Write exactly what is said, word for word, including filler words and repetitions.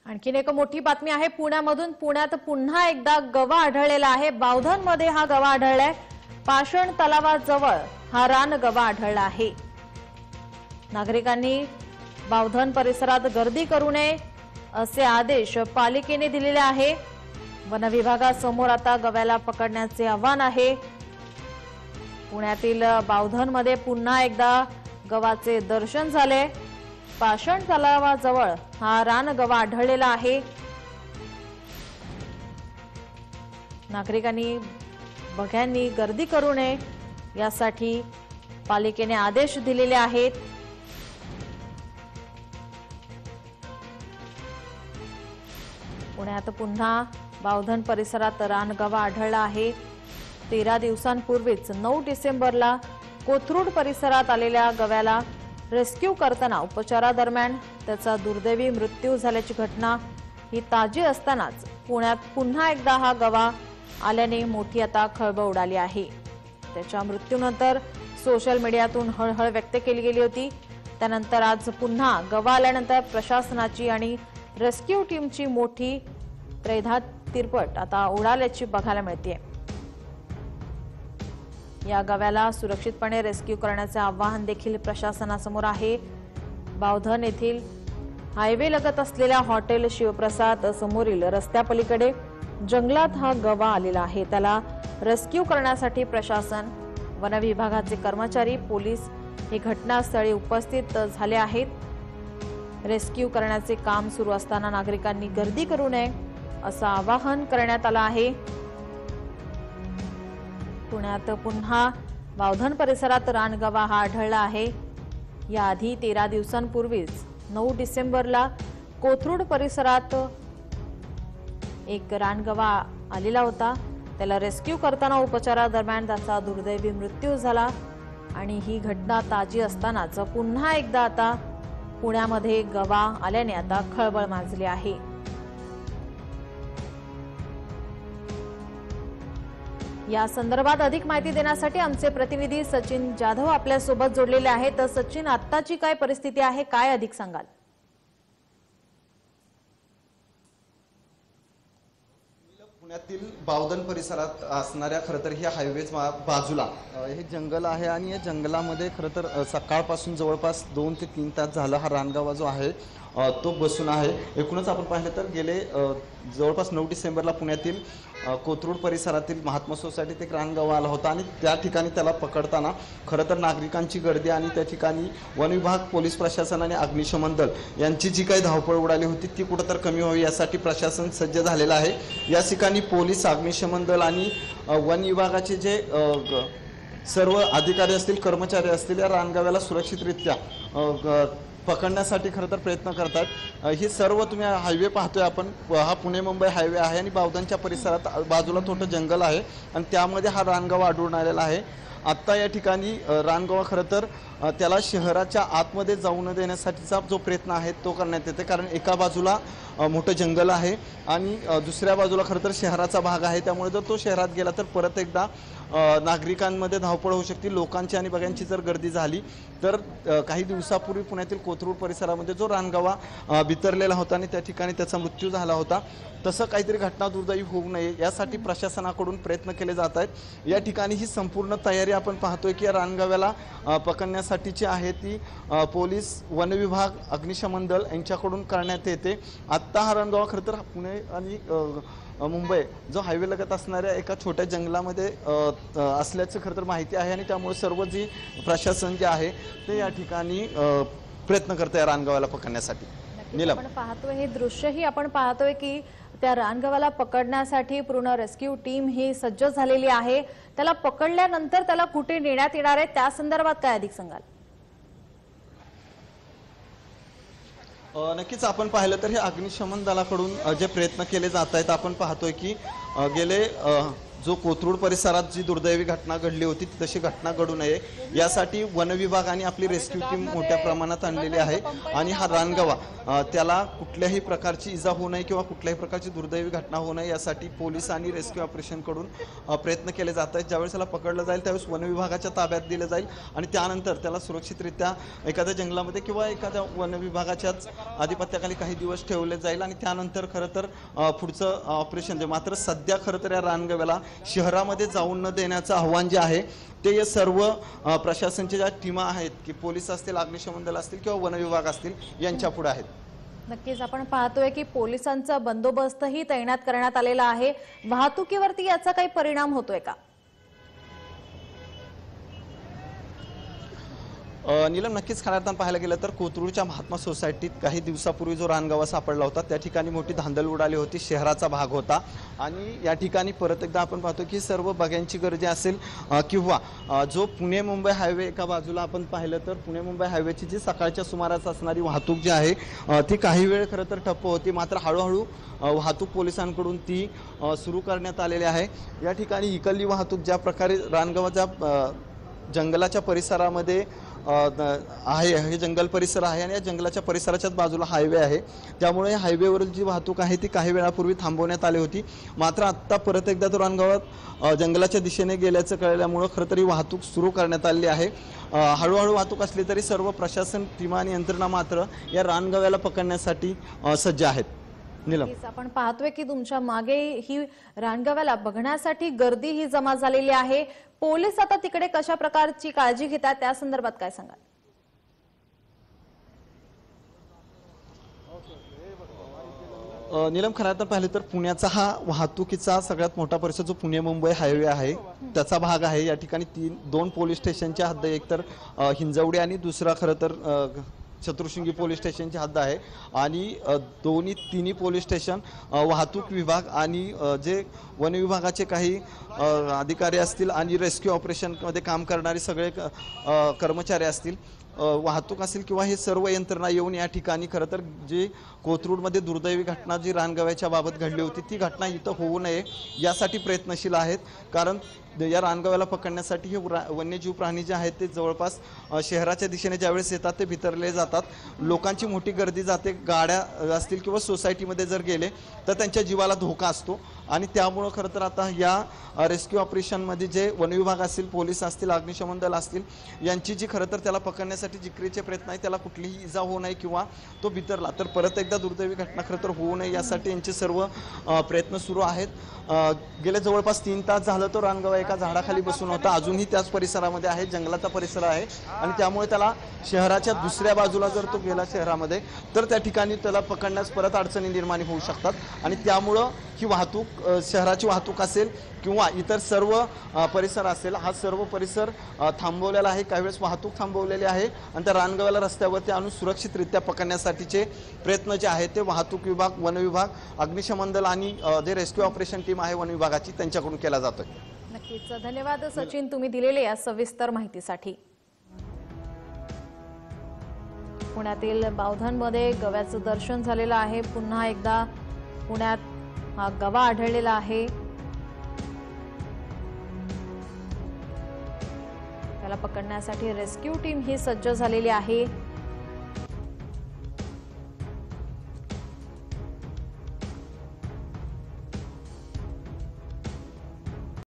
आणखीन एक मोठी बातमी आहे पुण्यामधून। पुण्यात पुन्हा एकदा गवा आढळलेला आहे। बावधनमध्ये हा गवा आढळलाय। पाषण तलावाजवळ हा रान गवा आढळला आहे। नागरिकांनी बावधन परिसरात गर्दी करू नये असे आदेश पालिकेने दिलेले आहे। वन विभागासमोर आता गव्याला पकडण्याचे आव्हान आहे। पुण्यातील बावधनमध्ये पुन्हा एकदा गवाचे दर्शन झाले। पाषण तलावाजवळ हा रान गवा आढळलेला आहे। नागरिकांनी बघ्यांनी गर्दी करू नये यासाठी पालिकेने आदेश दिलेले आहेत। पुण्यात पुन्हा बावधन परिसरात रान गवा आढळला आहे। तेरा दिवसांपूर्वीच नऊ डिसेंबरला कोथरूड परिसरात आलेल्या गव्याला रेस्क्यू करताना उपचारादरम्यान त्याचा दुर्दैवी मृत्यू झाल्याची घटना ही ताजी असतानाच पुण्यात पुन्हा एकदा हा गवा आल्याने मोठी आता खळबळ उडाली आहे। त्याच्या मृत्यूनंतर सोशल मीडियातून हळहळ व्यक्त केली गेली होती। त्यानंतर आज पुन्हा गवा आल्यानंतर प्रशासनाची आणि रेस्क्यू टीमची मोठी त्रेधा तिरपट आता उडाल्याची बघायला मिळते। या गव्याला सुरक्षितपणे रेस्क्यू करण्याचे आवाहन देखील प्रशासनासमोर आहे। बावधन येथील हायवे लगत असलेल्या हॉटेल शिवप्रसाद समोरील रस्त्यापलीकडे जंगलात हा गवा आलेला आहे। त्याला रेस्क्यू करण्यासाठी प्रशासन, वन विभागाचे कर्मचारी, पोलीस हे घटनास्थळी उपस्थित झाले आहेत। रेस्क्यू करण्याचे काम सुरू असताना नागरिकांनी गर्दी करू नये असं आवाहन करण्यात आलं आहे। पुण्यात पुन्हा बावधन परिसरात रानगवा हा आढळला आहे। याआधी तेरा दिवसांपूर्वीच नऊ डिसेंबरला कोथरूड परिसरात एक रानगवा आलेला होता। त्याला रेस्क्यू करताना उपचारादरम्यान त्याचा दुर्दैवी मृत्यू झाला आणि ही घटना ताजी असतानाच पुन्हा एकदा आता पुण्यामध्ये गवा आल्याने आता खळबळ माजली आहे। या संदर्भात अधिक माहिती देण्यासाठी आमचे प्रतिनिधी सचिन जाधव आपल्या सोबत जोडलेले आहेत। तर सचिन, आत्ताची काय परिस्थिती आहे, काय अधिक सांगाल? पुण्यातील बावधन परिसरात असणाऱ्या खरं तर ह्या हायवे बाजूला हे जंगल आहे आणि या जंगलामध्ये खरं तर सकाळपासून जवळपास दोन ते तीन तास झालं हा रानगवा जो आहे तो बसून आहे। एकूणच आपण पाहिलं तर गेले जवळपास नऊ डिसेंबरला पुण्यातील कोथरूड परिसरातील महात्मा सोसायटीत एक रानगवा आला होता आणि त्या ठिकाणी त्याला पकडताना खरं तर नागरिकांची गर्दी आणि त्या ठिकाणी वन विभाग, पोलीस प्रशासन आणि अग्निशमन दल यांची जी काही धावपळ उडाली होती ती कुठं तर कमी व्हावी यासाठी प्रशासन सज्ज झालेलं आहे। या ठिकाणी पोलीस, अग्निशमन दल आणि वन विभागाचे जे सर्व अधिकारी असतील, कर्मचारी असतील या रानगव्याला सुरक्षितरित्या पकडण्यासाठी खरं तर प्रयत्न करतात। ही सर्व तुम्ही हायवे पाहतोय आपण, हा पुणे मुंबई हायवे आहे आणि बावधनच्या परिसरात बाजूला थोडं जंगल आहे आणि त्यामध्ये हा रानगवा आढळून आलेला आहे। आत्ता या ठिकाणी रानगवा खरं तर त्याला शहराच्या आतमध्ये जाऊ न देण्यासाठीचा जो प्रयत्न आहे तो करण्यात येते, कारण एका बाजूला मोठं जंगल आहे आणि दुसऱ्या बाजूला खरं तर शहराचा भाग आहे। त्यामुळे जर तो शहरात गेला तर परत एकदा नागरिकांमध्ये धावपळ होऊ शकते। लोकांची आणि बघ्यांची जर गर्दी झाली तर काही दिवसापूर्वी पुण्यातील कोथरूड परिसरामध्ये जो रानगवा बितरलेला होता आणि त्या ठिकाणी त्याचा मृत्यू झाला होता, तसं काहीतरी घटना दुर्दैवी होऊ नये यासाठी प्रशासनाकडून प्रयत्न केले जात आहेत। या ठिकाणी ही संपूर्ण तयारी आपण पाहतोय की या रानगव्याला पकडण्यासाठीची आहे ती पोलीस, वन विभाग, अग्निशमन दल यांच्याकडून करण्यात येते। आत्ता हा रानगवा खरं तर पुणे आणि मुंबई जो हायवे लगत असणाऱ्या एका छोट्या जंगलामध्ये असल्याचं खरं तर माहिती आहे आणि त्यामुळे सर्व जी प्रशासन जे आहे ते या ठिकाणी प्रयत्न करते रानगव्याला पकडण्यासाठी। नीलम, आपण पाहतोय हे दृश्यही आपण पाहतोय की त्या रानगव्याला पकडण्यासाठी पूर्ण रेस्क्यू टीम ही सज्ज झालेली आहे। त्याला पकडल्यानंतर त्याला कुठे नेण्यात येणार आहे त्या संदर्भात काय अधिक सांगाल? नक्कीच आपण पाहिलं तर हे अग्निशमन दलाकडून जे प्रयत्न केले जात आहेत, आपण पाहतोय की गेले जो कोथरूड परिसरात जी दुर्दैवी घटना घडली होती तशी घटना घडू नये यासाठी वन विभाग आणि आपली रेस्क्यू टीम मोठ्या प्रमाणात आणलेली आहे आणि हा रानगवा अ, त्याला कुठल्याही प्रकारची इजा होऊ नये किंवा कुठल्याही प्रकारची दुर्दैवी घटना होऊ नये यासाठी पोलीस आणि रेस्क्यू ऑपरेशनकडून अ, प्रयत्न केले जात आहेत। ज्यावेळेस त्याला पकडलं जाईल त्यावेळेस वन विभागाच्या ताब्यात दिलं जाईल आणि त्यानंतर त्याला सुरक्षितरित्या एखाद्या जंगलामध्ये किंवा एखाद्या वन विभागाच्याच आधिपत्याखाली काही दिवस ठेवले जाईल आणि त्यानंतर खरं तर अ, पुढचं ऑपरेशन जे मात्र सध्या खरं तर या रानगव्याला शहरामध्ये जाऊन न देण्याचं आव्हान जे आहे ते या सर्व अ, प्रशासनच्या ज्या टीमा आहेत की पोलीस असतील, अग्निशमन दल असतील किंवा वन विभाग असतील यांच्या पुढे आहेत। नक्कीच आपण पाहतोय की पोलिसांचा बंदोबस्तही तैनात करण्यात आलेला आहे। वाहतुकीवरती याचा काही परिणाम होतोय का? अ, नीलम, नक्कीच खऱ्या अर्थानं पाहायला गेलं तर कोथरूडच्या महात्मा सोसायटीत काही दिवसापूर्वी जो रानगवा सापडला होता त्या ठिकाणी मोठी धांदल उडाली होती, शहराचा भाग होता आणि या ठिकाणी परत एकदा आपण पाहतो की सर्व बघ्यांची गर्दी असेल अ, किंवा अ, जो पुणे मुंबई हायवे एका बाजूला आपण पाहिलं तर पुणे मुंबई हायवेची जी सकाळच्या सुमारास असणारी वाहतूक जी आहे अ, ती काही वेळ खरं तर ठप्प होती, मात्र हळूहळू अ, वाहतूक पोलिसांकडून ती अ, सुरू करण्यात आलेली आहे। या ठिकाणी इकल्ली वाहतूक ज्या प्रकारे रानगवाच्या अ, जंगलाच्या परिसरामध्ये आहे, हे जंगल परिसर आहे आणि या जंगलाच्या परिसराच्याच बाजूला हायवे आहे, त्यामुळे हायवेवरील जी वाहतूक आहे ती काही वेळापूर्वी थांबवण्यात आली होती। मात्र आत्ता परत एकदा तो रानगावात जंगलाच्या दिशेने गेल्याचं कळल्यामुळं खरं तरी वाहतूक सुरू करण्यात आली आहे। हळूहळू वाहतूक असली तरी सर्व प्रशासन टीमा आणि यंत्रणा मात्र या रानगव्याला पकडण्यासाठी सज्ज आहेत। नीलम, आपण पाहतोय की तुमच्या मागे ही रानगव्याला बघण्यासाठी गर्दी ही जमा झालेली आहे। पोलीस आता तिकडे कशा प्रकारची काळजी घेतात त्या संदर्भात काय सांगाल? नीलम, खरं तर पाहिलं तर पुण्याचा हा वाहतुकीचा सगळ्यात मोठा परिसर जो पुणे मुंबई हायवे आहे त्याचा भाग आहे। या ठिकाणी तीन दोन पोलीस स्टेशनच्या हद्द, एक तर हिंजवडी आणि दुसरा खरं तर चतुर्शृंगी पोलीस स्टेशनची हद्द आहे आणि दोन्ही तिन्ही पोलीस स्टेशन वाहतूक विभाग आणि जे वन विभागाचे काही अधिकारी असतील आणि रेस्क्यू ऑपरेशनमध्ये काम करणारे सगळे कर्मचारी असतील, वाहतूक असेल किंवा हे सर्व यंत्रणा येऊन या ठिकाणी खरं तर जी कोथरूडमध्ये दुर्दैवी घटना जी रानगव्याच्या बाबत घडली होती ती घटना इथं होऊ नये यासाठी प्रयत्नशील आहेत। कारण या रानगव्याला पकडण्यासाठी हे वन्यजीव प्राणी जे आहेत ते जवळपास शहराच्या दिशेने ज्यावेळेस येतात ते भितरले जातात, लोकांची मोठी गर्दी जाते, गाड्या असतील किंवा सोसायटीमध्ये जर गेले तर त्यांच्या जीवाला धोका असतो आणि त्यामुळं खरं तर आता या रेस्क्यू ऑपरेशनमध्ये जे वन विभाग असतील, पोलीस असतील, अग्निशमन दल असतील यांची जी खरं तर त्याला पकडण्यासाठी जिकरीचे प्रयत्न आहे, त्याला कुठलीही इजा होऊ नये किंवा तो भितरला तर परत एकदा दुर्दैवी घटना खरं तर होऊ नये यासाठी यांचे सर्व प्रयत्न सुरू आहेत। गेले जवळपास तीन तास झालं तो रानगवा एका झाडाखाली बसून होता, अजूनही त्याच परिसरामध्ये आहे, जंगलाचा परिसर आहे आणि त्यामुळे त्याला शहराच्या दुसऱ्या बाजूला जर तो गेला शहरामध्ये तर त्या ठिकाणी त्याला पकडण्यास परत अडचणी निर्माण होऊ शकतात आणि त्यामुळं ही वाहतूक, शहराची वाहतूक असेल किंवा इतर सर्व परिसर असेल, हा सर्व परिसर थांबवलेला आहे, काही वेळेस वाहतूक थांबवलेली आहे आणि त्या रानगव्याला रस्त्यावरती आणून सुरक्षितरित्या पकडण्यासाठीचे प्रयत्न जे आहेत ते वाहतूक विभाग, वन विभाग, अग्निशमन दल आणि जे रेस्क्यू ऑपरेशन टीम आहे वन विभागाची त्यांच्याकडून केला जातोय। नक्कीच धन्यवाद सचिन, तुम्ही दिलेल्या या सविस्तर माहितीसाठी। पुण्यातील बावधनमध्ये गव्याचं दर्शन झालेलं आहे। पुन्हा एकदा पुण्यात हा गवा आढळलेला आहे, त्याला पकडण्यासाठी रेस्क्यू टीम ही सज्ज झालेली आहे।